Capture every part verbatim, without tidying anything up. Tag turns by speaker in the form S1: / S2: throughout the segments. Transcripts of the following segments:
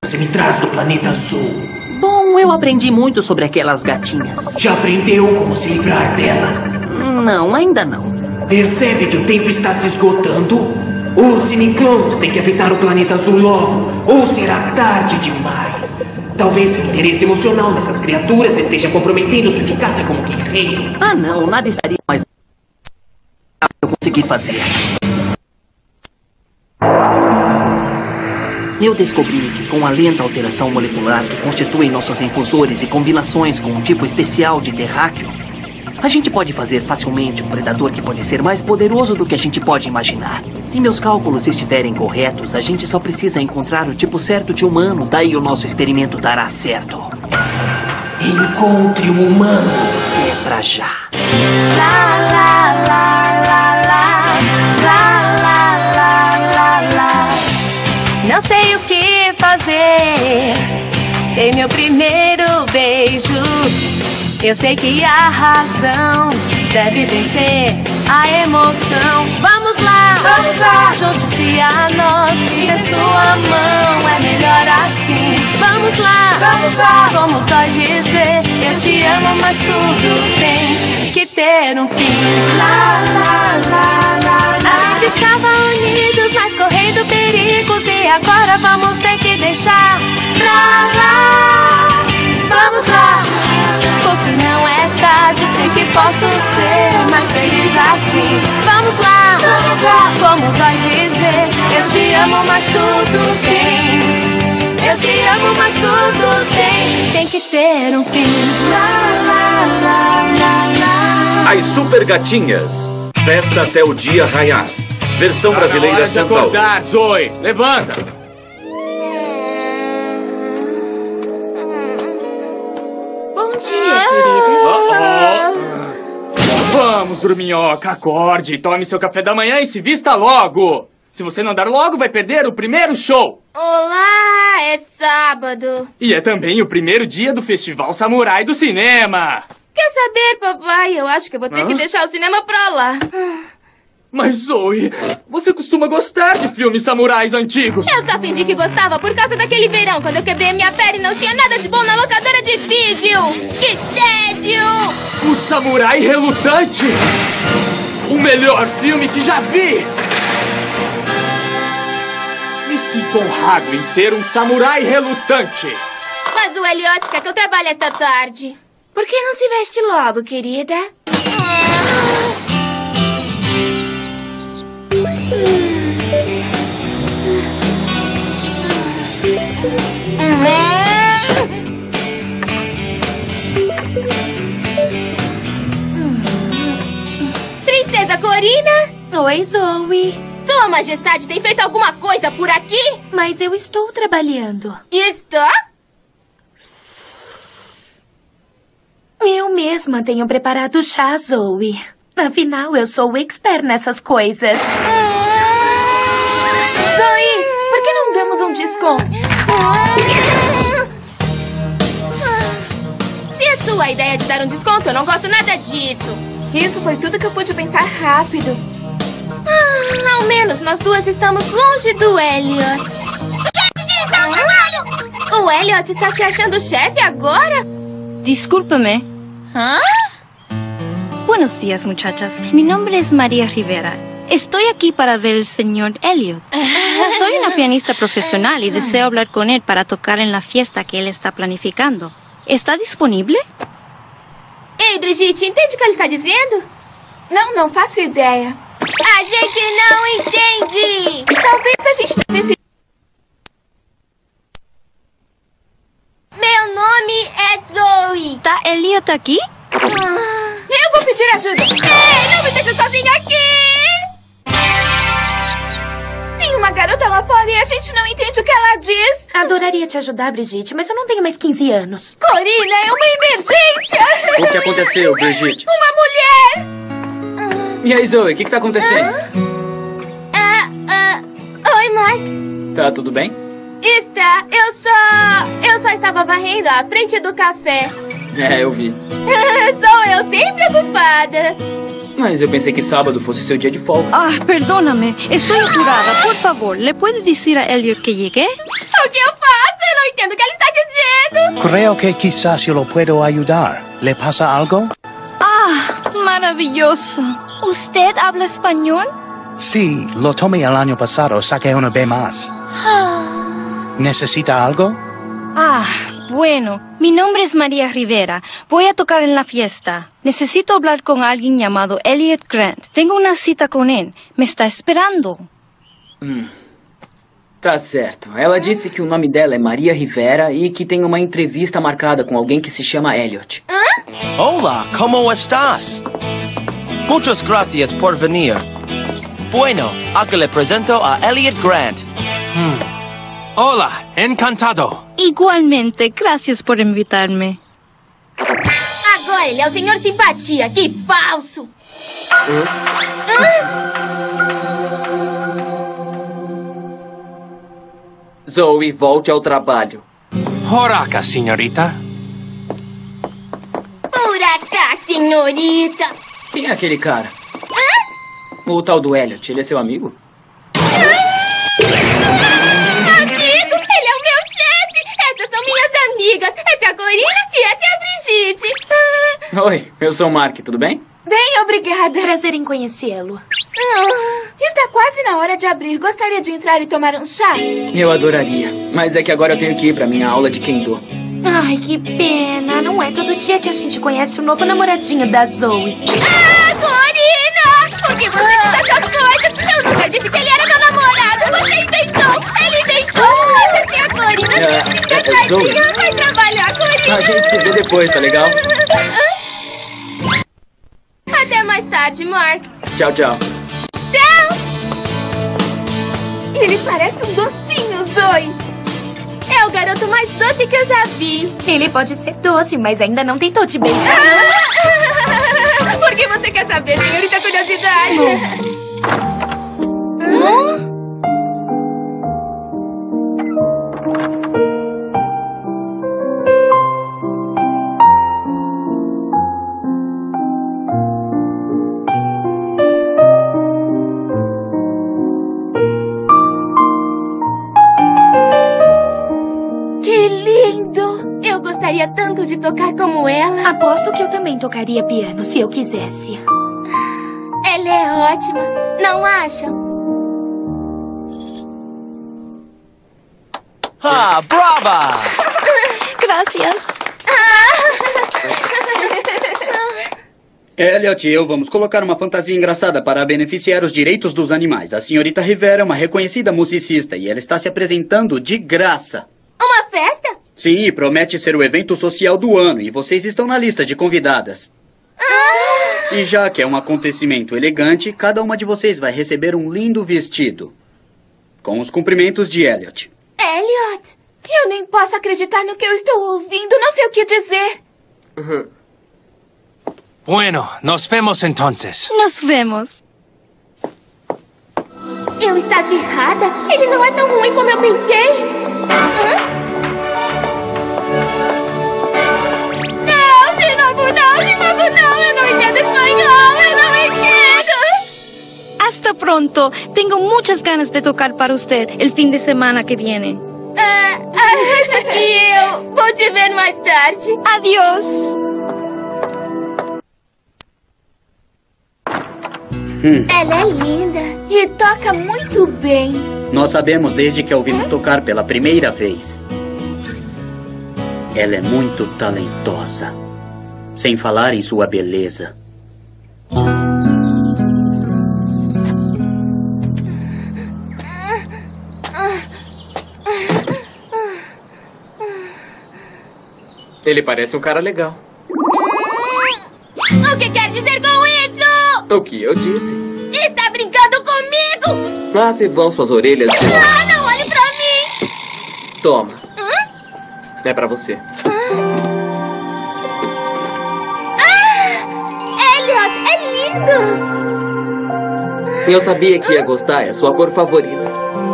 S1: você me traz do planeta azul?
S2: Bom, eu aprendi muito sobre aquelas gatinhas.
S1: Já aprendeu como se livrar delas?
S2: Não, ainda não.
S1: Percebe que o tempo está se esgotando? Os Cineclones têm que habitar o planeta azul logo, ou será tarde demais. Talvez seu interesse emocional nessas criaturas esteja comprometendo sua eficácia como guerreiro.
S2: Ah, não, nada estaria mais... eu consegui fazer. Eu descobri que com a lenta alteração molecular que constitui nossos infusores e combinações com um tipo especial de terráqueo, a gente pode fazer facilmente um predador que pode ser mais poderoso do que a gente pode imaginar. Se meus cálculos estiverem corretos, a gente só precisa encontrar o tipo certo de humano, daí o nosso experimento dará certo.
S1: Encontre um humano.
S2: É pra já.
S3: Lá, lá, lá, lá, lá, lá, lá, lá, lá, lá. Não sei o que fazer. Dei meu primeiro beijo. Eu sei que a razão deve vencer a emoção. Vamos lá, vamos lá, junte-se a nós, e dê sua mão, é melhor assim. Vamos lá, vamos lá, como dói dizer, eu te amo, mas tudo tem que ter um fim. Lá, lá, lá, lá, lá. A gente estava unidos, mas correndo perigos, e agora vamos ter que deixar pra lá. Vamos lá, porque não é tarde, sei que posso ser mais feliz assim. Vamos lá, vamos lá, como dói dizer, eu te amo, mas tudo tem. Eu te amo, mas tudo tem, tem que ter um fim. Lá, lá, lá, lá, lá.
S4: As Super Gatinhas, festa até o dia raiar. Versão brasileira São Paulo.
S5: Acordar, Zoe, levanta. Vamos, dorminhoca, acorde, tome seu café da manhã e se vista logo. Se você não andar logo, vai perder o primeiro show.
S6: Olá, é sábado.
S5: E é também o primeiro dia do Festival Samurai do Cinema.
S6: Quer saber, papai? Eu acho que eu vou ter
S5: Hã?
S6: que deixar o cinema pra lá.
S5: Mas, Zoe, você costuma gostar de filmes samurais antigos.
S6: Eu só fingi que gostava por causa daquele verão, quando eu quebrei a minha perna e não tinha nada de bom na locadora de vídeo. Que tédio!
S5: O Samurai Relutante. O melhor filme que já vi. Me sinto honrado em ser um samurai relutante.
S6: Mas o Elliot quer que eu trabalhe esta tarde.
S7: Por que não se veste logo, querida?
S6: Princesa Corina?
S7: Oi, Zoe.
S6: Sua Majestade tem feito alguma coisa por aqui?
S7: Mas eu estou trabalhando.
S6: Está?
S7: Eu mesma tenho preparado chá, Zoe. Afinal, eu sou expert nessas coisas. Zoe, por que não damos um desconto?
S6: Se é sua ideia de dar um desconto, eu não gosto nada disso.
S7: Isso foi tudo que eu pude pensar rápido.
S6: Ah, ao menos nós duas estamos longe do Elliot. O Elliot está se achando chefe agora?
S8: Discúlpeme.
S6: ¿Ah?
S8: Buenos días, muchachas. Mi nombre es María Rivera. Estoy aquí para ver al señor Elliot. Soy una pianista profesional y deseo hablar con él para tocar en la fiesta que él está planificando. ¿Está disponible?
S6: Ei, Brigitte, entende o que ele está dizendo?
S7: Não, não faço ideia.
S6: A gente não entende!
S7: Talvez a gente devesse...
S6: Meu nome é Zoe.
S8: ¿Está Elliot aquí?
S6: Ah,
S7: eu vou pedir ajuda.
S6: Ei, não me deixe sozinha aqui!
S7: Tem uma garota lá fora e a gente não entende o que ela diz. Adoraria te ajudar, Brigitte, mas eu não tenho mais quinze anos.
S6: Corina, é uma emergência!
S9: O que aconteceu, Brigitte?
S6: Uma mulher!
S9: E aí, Zoe, o que, que tá acontecendo?
S6: Ah, ah, oi, Mark.
S9: Tá tudo bem?
S6: Está, eu só... Eu só estava varrendo a frente do café.
S9: É, eu vi.
S6: Sou eu sempre ocupada.
S9: Mas eu pensei que sábado fosse seu dia de folga.
S8: Ah, perdóname. Estoy apurada. Por favor, ¿le puede decir a Elliot que llegué?
S6: O que eu faço? Eu não entendo o que ela está dizendo.
S10: Creo que quizás yo lo puedo ayudar. ¿Le pasa algo?
S8: Ah, maravilloso. ¿Usted habla español?
S10: Sí, lo tomé el año pasado. Saqué una B más. ¿Necesita algo?
S8: Ah, bueno. Mi nombre es María Rivera. Voy a tocar en la fiesta. Necesito hablar con alguien llamado Elliot Grant. Tengo una cita com ele. Me está esperando.
S9: Hum. Tá certo. Ela disse que o nome dela é Maria Rivera e que tem uma entrevista marcada com alguém que se chama Elliot.
S11: Hola, ¿cómo estás? Muchas gracias por venir. Bueno, aquí le presento a Elliot Grant. Hmm. Hola, encantado.
S8: Igualmente, gracias por invitarme.
S6: Agora ele é o senhor Simpatia. Que falso! Hum?
S1: Zoe, volte ao trabalho.
S11: Horaca, senhorita.
S6: Por acá, senhorita.
S9: Quem é aquele cara? Hã? O tal do Elliot, ele é seu amigo?
S6: Amigo? Ele é o meu chefe. Essas são minhas amigas. Essa é a Corina e essa é a Brigitte.
S9: Oi, eu sou o Mark, tudo bem?
S7: Bem, obrigada. Prazer em conhecê-lo. Está quase na hora de abrir. Gostaria de entrar e tomar um chá?
S9: Eu adoraria, mas é que agora eu tenho que ir pra minha aula de Kendo.
S7: Ai, que pena. Não é todo dia que a gente conhece o novo namoradinho da Zoe.
S6: Ah, Corina! Por que você diz essas coisas? Eu nunca disse que ele era meu namorado. Você inventou. Ele inventou. Essa é a Corina.
S9: É,
S6: Fica
S9: é,
S6: tadinha. Vai trabalhar, Corina.
S9: A gente se vê depois, tá legal?
S6: Até mais tarde, Mark.
S9: Tchau, tchau.
S6: Tchau!
S7: Ele parece um docinho, Zoe.
S6: É o garoto mais doce que eu já vi.
S7: Ele pode ser doce, mas ainda não tentou te beijar.
S6: Ah! Por que você quer saber, senhorita curiosidade? Hã? Gostaria tanto de tocar como ela.
S7: Aposto que eu também tocaria piano, se eu quisesse.
S6: Ela é ótima, não acham?
S11: Ah, brava!
S8: Gracias.
S12: Elliot e eu vamos colocar uma fantasia engraçada para beneficiar os direitos dos animais. A senhorita Rivera é uma reconhecida musicista e ela está se apresentando de graça.
S6: Uma festa?
S12: Sim, promete ser o evento social do ano e vocês estão na lista de convidadas.
S6: Ah!
S12: E já que é um acontecimento elegante, cada uma de vocês vai receber um lindo vestido. Com os cumprimentos de Elliot.
S6: Elliot?
S7: Eu nem posso acreditar no que eu estou ouvindo. Não sei o que dizer.
S11: Uhum. Bueno, nos vemos entonces.
S8: Nos vemos.
S6: Eu estava errada? Ele não é tão ruim como eu pensei? Hã? Não, de novo não, de novo não. Eu não entendo espanhol, eu não entendo.
S8: Hasta pronto. Tengo muchas ganas de tocar para usted el fin de semana que viene.
S6: Ah, acho que eu vou te ver mais tarde.
S8: Adiós.
S12: Hum.
S6: Ela é linda
S7: e toca muito bem.
S12: Nós sabemos desde que a ouvimos tocar pela primeira vez. Ela é muito talentosa, sem falar em sua beleza.
S1: Ele parece um cara legal.
S6: O que quer dizer com isso?
S1: O que eu disse?
S6: Está brincando comigo?
S1: Ah, se vão suas orelhas. De...
S6: Ah, não olhe pra mim!
S1: Toma.
S6: Hã?
S1: É pra você.
S6: Ah! Elliot, é lindo!
S1: Eu sabia que ia gostar, é sua cor favorita.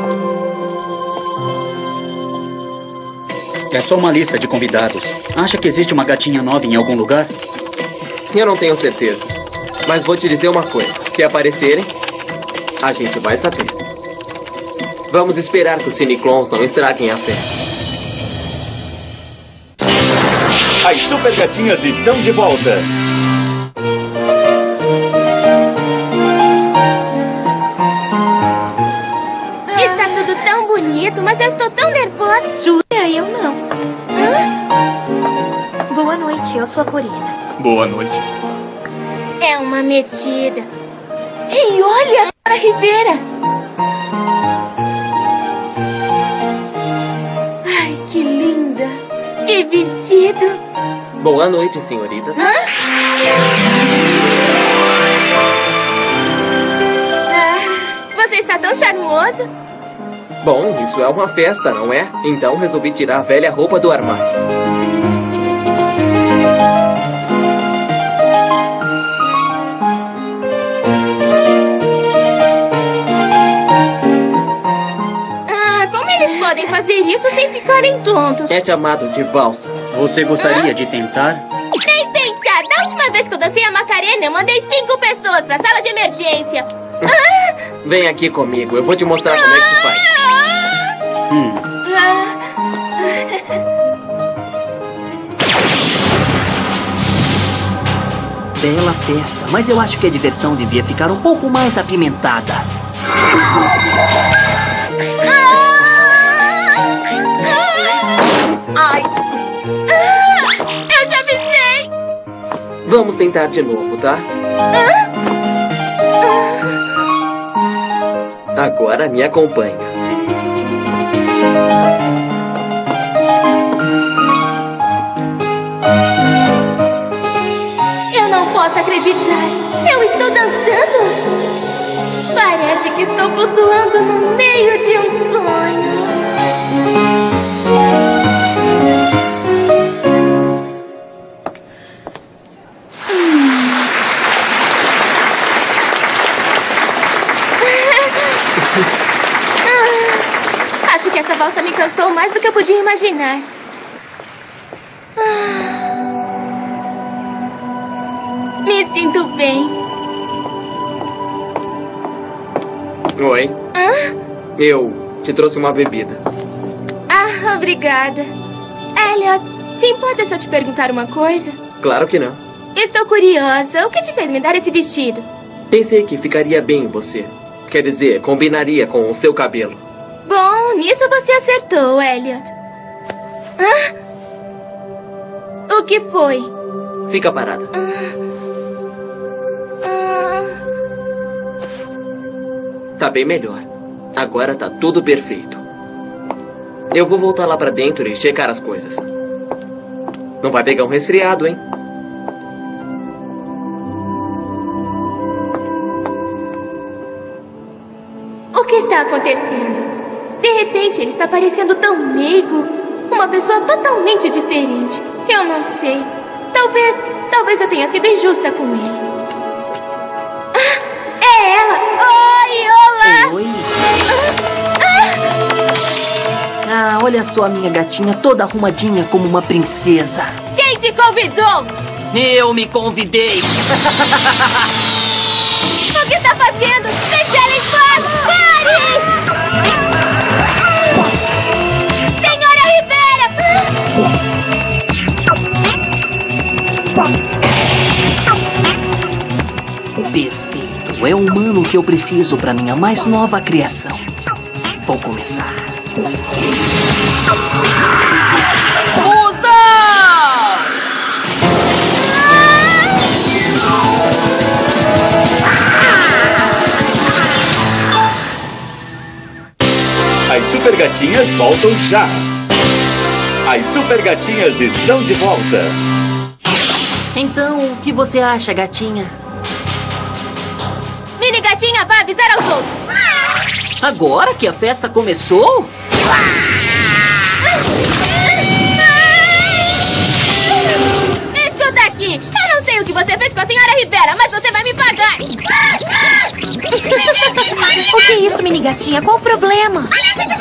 S12: É só uma lista de convidados. Acha que existe uma gatinha nova em algum lugar?
S1: Eu não tenho certeza. Mas vou te dizer uma coisa. Se aparecerem, a gente vai saber. Vamos esperar que os Cineclons não estraguem a festa.
S4: As Super Gatinhas estão de volta.
S6: Está tudo tão bonito, mas eu estou tão nervosa.
S7: Jura? Eu não. Hã? Boa noite, eu sou a Corina.
S5: Boa noite.
S6: É uma metida.
S7: Ei, olha, a senhora Rivera. Ai, que linda.
S6: Que vestido.
S13: Boa noite, senhoritas.
S6: Hã? Ah, você está tão charmoso.
S13: Bom, isso é uma festa, não é? Então resolvi tirar a velha roupa do armário.
S6: Podem fazer isso sem ficarem tontos.
S13: É chamado de valsa.
S12: Você gostaria
S6: Hã?
S12: de tentar?
S6: Nem pensar! Da última vez que eu dancei a Macarena, eu mandei cinco pessoas pra sala de emergência. Ah!
S13: Vem aqui comigo, eu vou te mostrar como é que se faz.
S12: Hum.
S2: Bela festa, mas eu acho que a diversão devia ficar um pouco mais apimentada.
S6: Ai! Ah, eu te avisei!
S13: Vamos tentar de novo, tá?
S6: Ah.
S13: Agora me acompanha.
S6: Eu não posso acreditar! Eu estou dançando! Parece que estou flutuando no meio de um sonho. Acho que essa valsa me cansou mais do que eu podia imaginar. Me sinto bem.
S13: Oi.
S6: Hã?
S13: Eu te trouxe uma bebida.
S6: Ah, obrigada. Elliot, se importa se eu te perguntar uma coisa?
S13: Claro que não.
S6: Estou curiosa. O que te fez me dar esse vestido?
S13: Pensei que ficaria bem em você. Quer dizer, combinaria com o seu cabelo.
S6: Bom, nisso você acertou, Elliot. Ah? O que foi?
S13: Fica parada.
S6: Ah. Ah.
S13: Tá bem melhor. Agora tá tudo perfeito. Eu vou voltar lá pra dentro e checar as coisas. Não vai pegar um resfriado, hein?
S6: O que está acontecendo? De repente, ele está parecendo tão meigo. Uma pessoa totalmente diferente. Eu não sei. Talvez, talvez eu tenha sido injusta com ele. Ah, é ela! Oi, olá!
S2: Oi. Ah, ah, olha só a minha gatinha toda arrumadinha como uma princesa.
S6: Quem te convidou?
S2: Eu me convidei.
S6: O que está fazendo? Deixe ela em paz! Pare! Senhora Rivera!
S2: Perfeito. É o humano que eu preciso para minha mais nova criação. Vou começar. Usa!
S4: As Super Gatinhas voltam já. As Super Gatinhas estão de volta.
S2: Então, o que você acha, gatinha?
S6: Mini gatinha vai avisar aos outros.
S2: Agora que a festa começou?
S6: Escuta aqui. Eu não sei o que você fez com a senhora Rivera, mas você vai me pagar.
S7: O que é isso, mini gatinha? Qual o problema?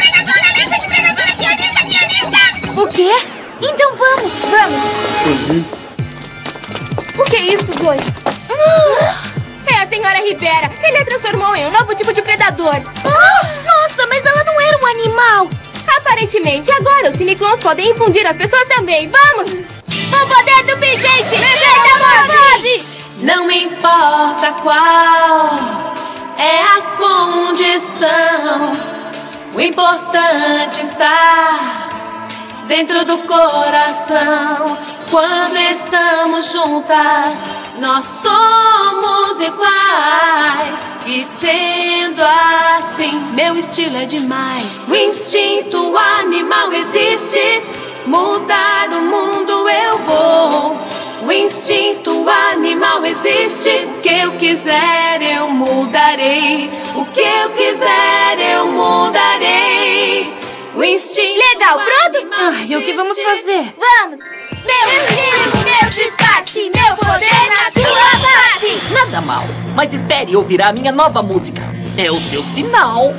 S7: O quê? Então vamos, vamos.
S12: Uhum.
S7: O que é isso, Zoe?
S6: É a senhora Rivera. Ele a transformou em um novo tipo de predador.
S7: Ah, nossa, mas ela não era um animal.
S6: Aparentemente, agora os cineclons podem infundir as pessoas também. Vamos! O poder do pingente! Metamorfose!
S3: Não importa qual é a condição, o importante está dentro do coração. Quando estamos juntas, nós somos iguais. E sendo assim, meu estilo é demais. O instinto animal existe. Mudar o mundo eu vou. O instinto animal existe. O que eu quiser eu mudarei. O que eu quiser eu mudarei. O instinto.
S6: Legal, pronto?
S7: Ah, e o que vamos fazer?
S6: Vamos! Meu estilo, meu disfarce, meu poder na sua face!
S2: Nada mal, mas espere ouvir a minha nova música. É o seu sinal.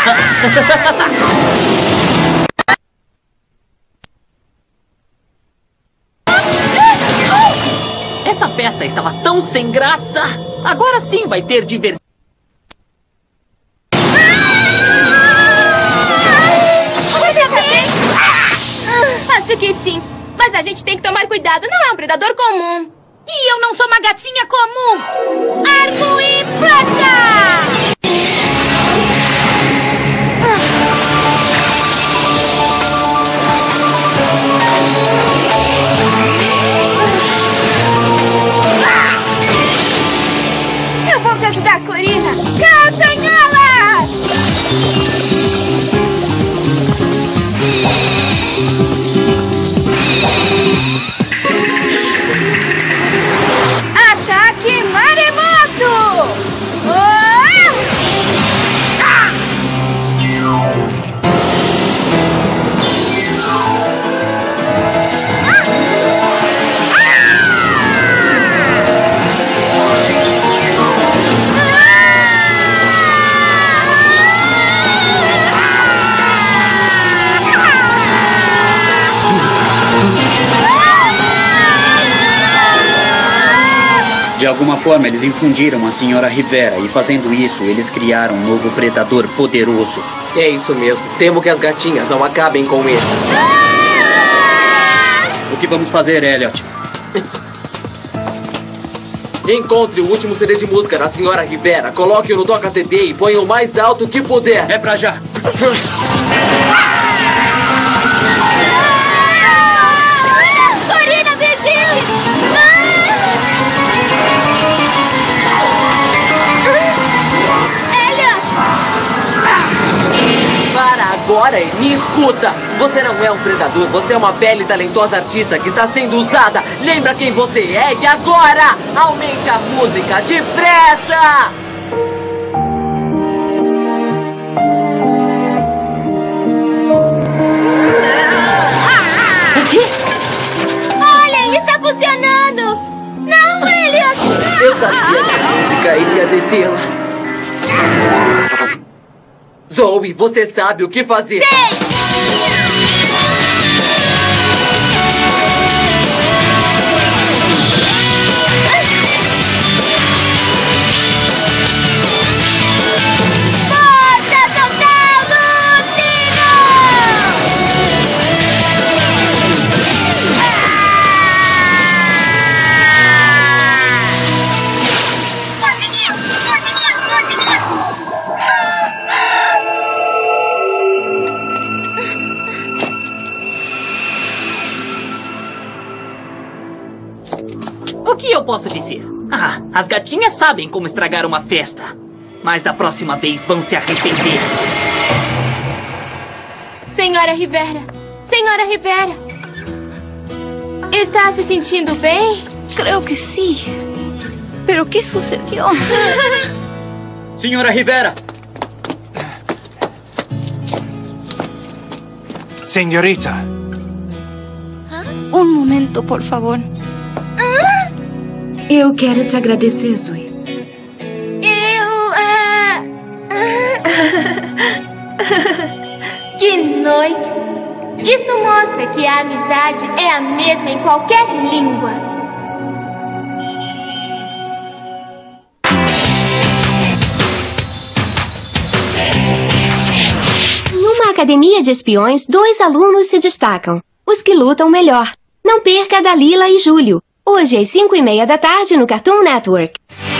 S2: Essa festa estava tão sem graça. Agora sim vai ter diversão.
S6: Você também? Acho que sim. Mas a gente tem que tomar cuidado. Não é um predador comum.
S7: E eu não sou uma gatinha comum.
S6: Arco e flecha!
S7: Eu vou te ajudar, Corina.
S6: Castanhola!
S7: Ataque maremoto!
S6: Oh!
S7: Ah!
S12: De alguma forma, eles infundiram a senhora Rivera e, fazendo isso, eles criaram um novo predador poderoso.
S13: É isso mesmo. Temo que as gatinhas não acabem com ele.
S12: O que vamos fazer, Elliot?
S13: Encontre o último C D de música da senhora Rivera, coloque-o no toca-C D e ponha o mais alto que puder.
S12: É pra já.
S6: Corina, visite! Elliot!
S13: Para agora e me escuta! Você não é um predador, você é uma bela e talentosa artista que está sendo usada. Lembra quem você é e agora aumente a música depressa!
S6: Olhem, está funcionando! Não, Elliot!
S13: Eu sabia que a música iria detê-la. Zoe, você sabe o que fazer.
S6: Sei! Força total do sino! Conseguiu! Conseguiu! Conseguiu!
S2: O que eu posso dizer? Ah, as gatinhas sabem como estragar uma festa. Mas da próxima vez vão se arrepender.
S6: Senhora Rivera! Senhora Rivera! Está se sentindo bem?
S8: Creo que sí. ¿Pero qué sucedió?
S12: Senhora Rivera!
S11: Señorita.
S8: Un momento, por favor.
S7: Eu quero te agradecer, Zoe.
S6: Eu... ah, Que noite! Isso mostra que a amizade é a mesma em qualquer língua.
S14: Numa academia de espiões, dois alunos se destacam. Os que lutam melhor.
S3: Não perca Dalila e Júlio, hoje às cinco e meia da tarde no Cartoon Network.